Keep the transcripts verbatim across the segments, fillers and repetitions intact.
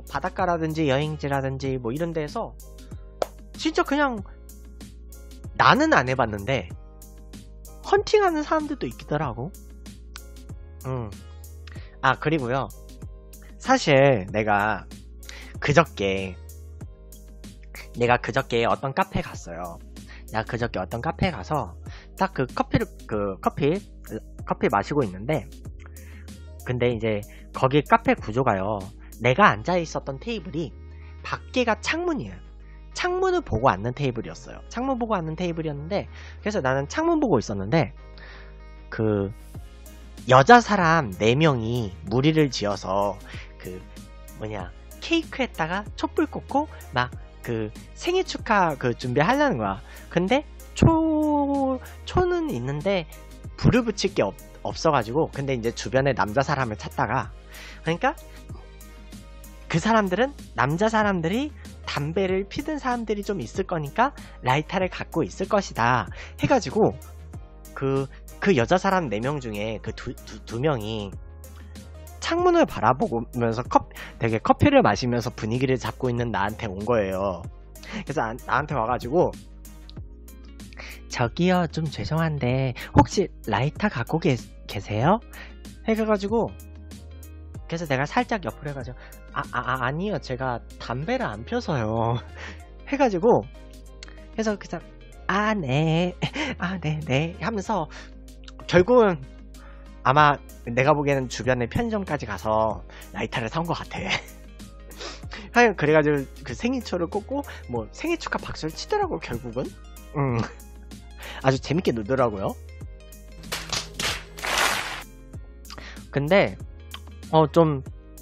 바닷가라든지 여행지라든지 뭐 이런 데에서 진짜 그냥 나는 안 해봤는데 헌팅하는 사람들도 있더라고. 음. 아 그리고요, 사실 내가 그저께 내가 그저께 어떤 카페에 갔어요. 내가 그저께 어떤 카페에 가서 딱 그 커피를 그 커피 커피 마시고 있는데, 근데 이제 거기 카페 구조가요, 내가 앉아 있었던 테이블이 밖에가 창문이에요. 창문을 보고 앉는 테이블이었어요. 창문 보고 앉는 테이블이었는데, 그래서 나는 창문 보고 있었는데 그 여자 사람 네 명이 무리를 지어서 그 뭐냐 케이크에다가 촛불 꽂고 막 그 생일 축하 그 준비하려는 거야. 근데 초 초는 있는데 불을 붙일 게 없, 없어가지고, 근데 이제 주변에 남자 사람을 찾다가, 그러니까 그 사람들은 남자 사람들이 담배를 피던 사람들이 좀 있을 거니까 라이터를 갖고 있을 것이다 해가지고 그, 그 여자 사람 네 명 중에 그 두, 두, 두 명이 창문을 바라보면서 컵, 되게 커피를 마시면서 분위기를 잡고 있는 나한테 온 거예요. 그래서 나, 나한테 와가지고, 저기요 좀 죄송한데 혹시 라이터 갖고 계, 계세요? 해가지고, 그래서 내가 살짝 옆으로 해가지고 아, 아, 아 아니요 제가 담배를 안 펴서요 해가지고, 그래서 그냥 아 네 아 네네 하면서 결국은 아마 내가 보기에는 주변에 편의점까지 가서 라이터를 사온 것 같아. 하여간 그래가지고 그 생일초를 꽂고 뭐 생일 축하 박수를 치더라고 결국은. 음. 아주 재밌게 놀더라고요. 근데 어 좀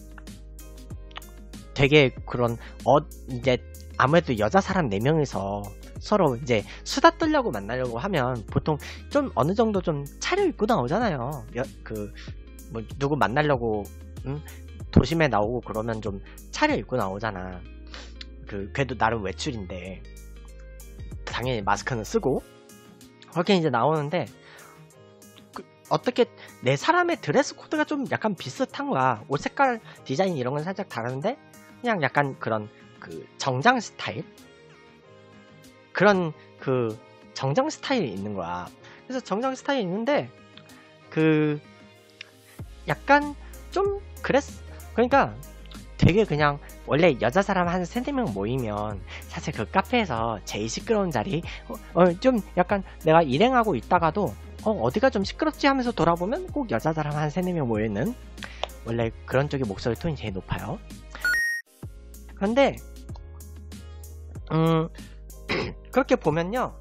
되게 그런 어 이제 아무래도 여자 사람 네 명이서 서로 이제 수다 떨려고 만나려고 하면 보통 좀 어느 정도 좀 차려입고 나오잖아요. 그 뭐 누구 만나려고 음? 도심에 나오고 그러면 좀 차려입고 나오잖아. 그 그래도 나름 외출인데 당연히 마스크는 쓰고 그렇게 이제 나오는데, 그 어떻게 내 사람의 드레스 코드가 좀 약간 비슷한 거야. 옷 색깔 디자인 이런 건 살짝 다른데 그냥 약간 그런 그 정장 스타일, 그런 그 정장 스타일이 있는 거야. 그래서 정장 스타일이 있는데 그 약간 좀 그랬어. 그러니까 되게 그냥 원래 여자 사람 한 세네 명 모이면 사실 그 카페에서 제일 시끄러운 자리 어, 어, 좀 약간 내가 일행하고 있다가도 어, 어디가 좀 시끄럽지 하면서 돌아보면 꼭 여자 사람 한 세네 명 모여있는, 원래 그런 쪽의 목소리 톤이 제일 높아요. 그런데 음 그렇게 보면요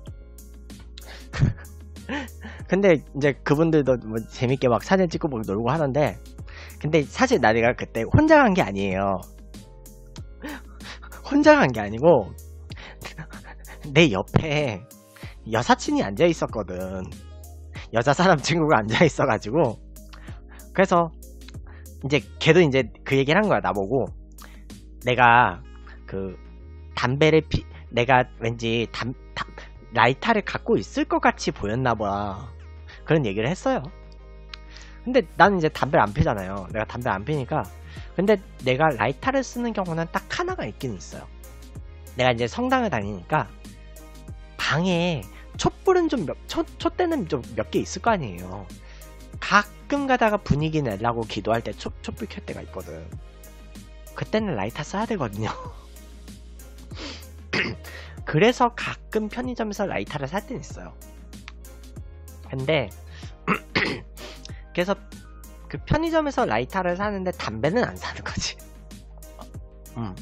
근데 이제 그분들도 뭐 재밌게 막 사진 찍고 막 놀고 하는데, 근데 사실 나 내가 그때 혼자 간 게 아니에요. 혼자 간 게 아니고 내 옆에 여사친이 앉아 있었거든. 여자 사람 친구가 앉아 있어가지고, 그래서 이제 걔도 이제 그 얘기를 한 거야 나보고. 내가 그 담배를 피 내가 왠지 담, 담 라이터를 갖고 있을 것 같이 보였나 봐, 그런 얘기를 했어요. 근데 나는 이제 담배를 안 피잖아요. 내가 담배 안 피니까. 근데 내가 라이터를 쓰는 경우는 딱 하나가 있긴 있어요. 내가 이제 성당을 다니니까 방에 촛불은 좀 몇, 촛, 촛대는 좀 몇 개 있을 거 아니에요. 가끔 가다가 분위기 내려고 기도할 때 촛, 촛불 켤 때가 있거든. 그때는 라이터 써야 되거든요. 그래서 가끔 편의점에서 라이터를 살 때는 있어요. 근데 그래서 그 편의점에서 라이터를 사는데 담배는 안 사는 거지. 음.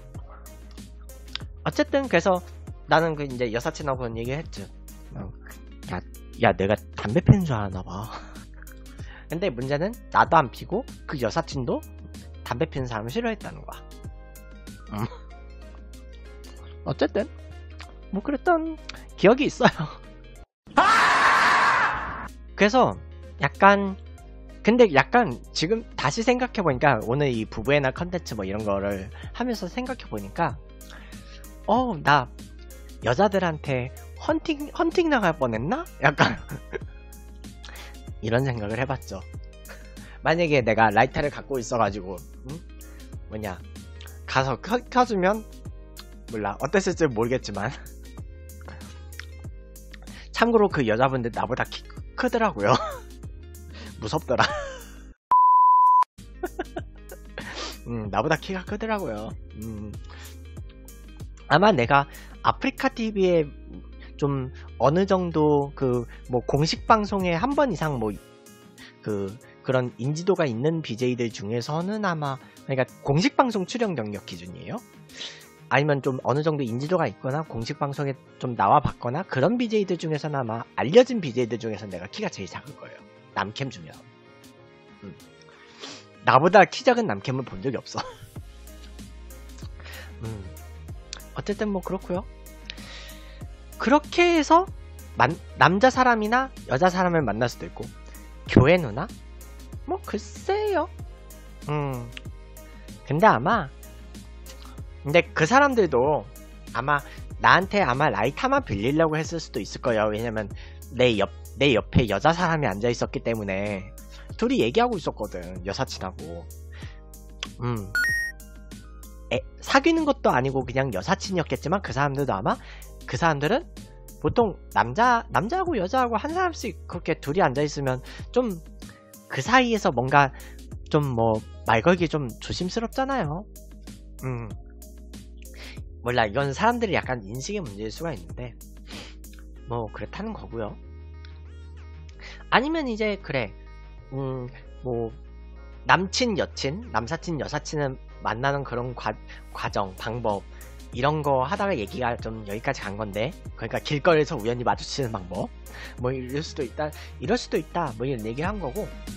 어쨌든 그래서 나는 그 이제 여사친하고 그런 얘기 했죠. 야, 야 내가 담배 피는 줄 알았나 봐. 근데 문제는 나도 안 피고 그 여사친도 담배 피는 사람을 싫어했다는 거야. 음. 어쨌든 뭐 그랬던 기억이 있어요. 그래서 약간, 근데 약간 지금 다시 생각해보니까 오늘 이 부부의 날 컨텐츠 뭐 이런 거를 하면서 생각해보니까 어, 나 여자들한테 헌팅, 헌팅 나갈 뻔했나? 약간 이런 생각을 해봤죠. 만약에 내가 라이터를 갖고 있어가지고 응? 뭐냐 가서 켜, 켜주면 몰라 어땠을지 모르겠지만 참고로 그 여자분들 나보다 키 크더라고요. 무섭더라. 음, 나보다 키가 크더라고요. 음, 아마 내가 아프리카 티비에 좀 어느 정도 그 뭐 공식 방송에 한 번 이상 뭐 그 그런 인지도가 있는 비제이들 중에서는 아마 그러니까 공식 방송 출연 경력 기준이에요. 아니면 좀 어느 정도 인지도가 있거나 공식 방송에 좀 나와 봤거나 그런 비제이들 중에서는 아마 알려진 비제이들 중에서 내가 키가 제일 작을 거예요. 남캠 중에서. 음. 나보다 키 작은 남캠을 본 적이 없어. 음. 어쨌든 뭐 그렇고요. 그렇게 해서 만, 남자 사람이나 여자 사람을 만날 수도 있고 교회 누나? 뭐 글쎄요. 음. 근데 아마 근데 그 사람들도 아마 나한테 아마 라이터만 빌리려고 했을 수도 있을 거예요. 왜냐면 내 옆, 내 옆에 여자 사람이 앉아 있었기 때문에 둘이 얘기하고 있었거든. 여사친하고. 음. 에, 사귀는 것도 아니고 그냥 여사친이었겠지만 그 사람들도 아마 그 사람들은 보통 남자, 남자하고 여자하고 한 사람씩 그렇게 둘이 앉아 있으면 좀 그 사이에서 뭔가 좀 뭐 말 걸기 좀 조심스럽잖아요. 음. 몰라 이건 사람들이 약간 인식의 문제일 수가 있는데 뭐 그렇다는 거고요. 아니면 이제 그래 음 뭐 남친 여친 남사친 여사친을 만나는 그런 과, 과정 방법 이런 거 하다가 얘기가 좀 여기까지 간 건데 그러니까 길거리에서 우연히 마주치는 방법 뭐 이럴 수도 있다 이럴 수도 있다 뭐 이런 얘기를 한 거고